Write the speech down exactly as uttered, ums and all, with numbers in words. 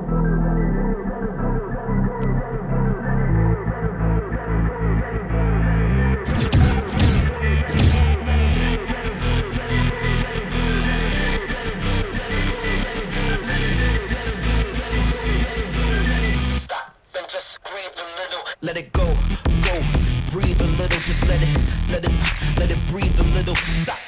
Let it go, go, breathe a little, just let it, let it, let it breathe a little, stop.